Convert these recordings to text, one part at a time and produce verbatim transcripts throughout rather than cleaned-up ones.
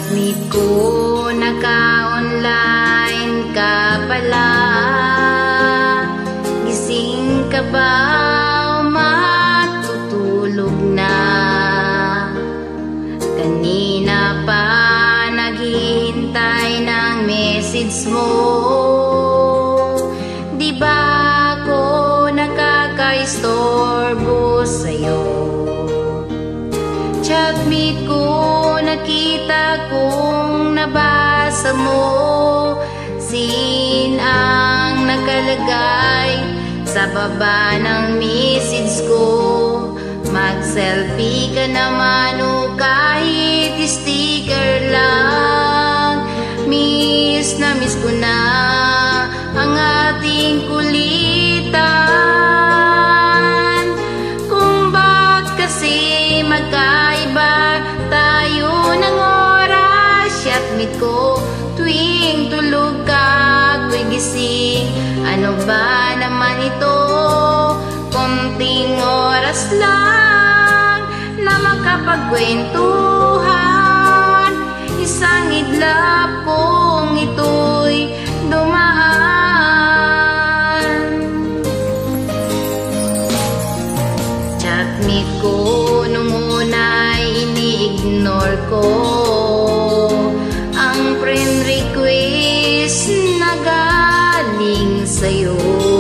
Chatmate ko, naka-online ka pala. Gising ka ba o matutulog na? Kanina pa naghihintay ng message mo. Di ba ako nakaka-istorbo sa'yo? Chatmate ko, nakita kong nabasa mo. Sin ang nakalagay sa baba ng message ko. Mag-selfie ka naman o kahit sticker lang. Miss na miss ko na ang ating kulitan. Kung bakit kasi magkaiba tayo ng oras. Chatmate ko, tuwing tulog ka, ako'y gising. Ano ba naman ito? Konting oras lang na makapagkwentuhan. Isang idlap kong ito'y dumaan. Chatmate ko, nung una'y ini-ignore ko ang friend request na galing sa'yo.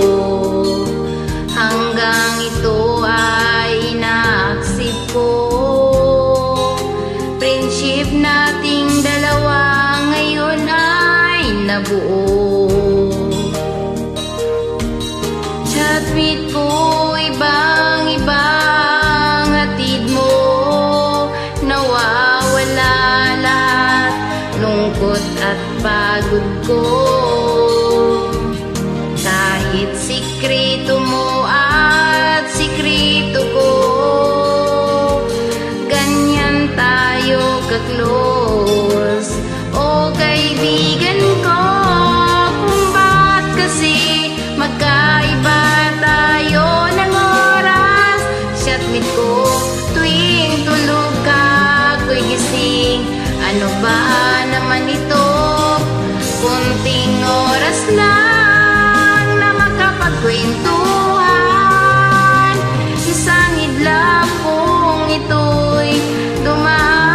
Hanggang ito ay ina-accept ko. Friendship nating dalawa ngayon ay nabuo. Chatmate ko, ibang-ibang hatid mo. Nawawala lahat lungkot at pagod ko. Kahit sikreto mo at sikreto ko, ganyan tayo ka-close. O kaibigan ko, kung ba't kasi magkaiba tayo ng oras. Chatmate ko, tuwing tulog ka, ako'y gising. Ano ba naman ito? Kunting oras lang na makapagkwentuhan. Isang idlap kong ito'y dumaan.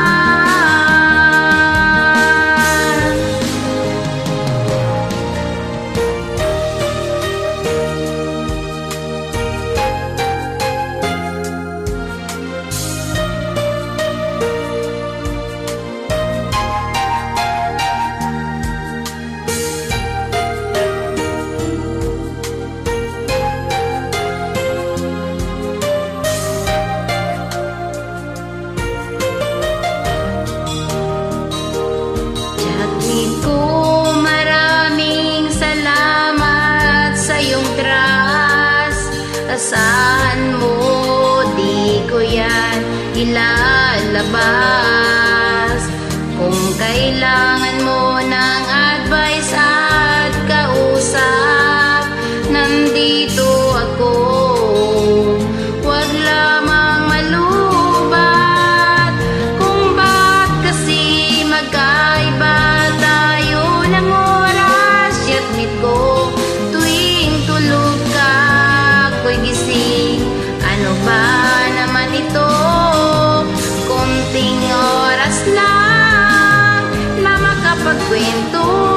Chatmate ko, maraming salamat sa iyong trust. Asahan mo, di ko yan ilalabas. Kung kailangan mo ng advice at kausap, nandito ako. Huwag lamang malubat. Kung ba't kasi magkaiba tayo ng oras. Chatmate ko, tuwing tulog ka, ako'y gising. Ano ba naman ito? Konting oras lang na makapagkwento.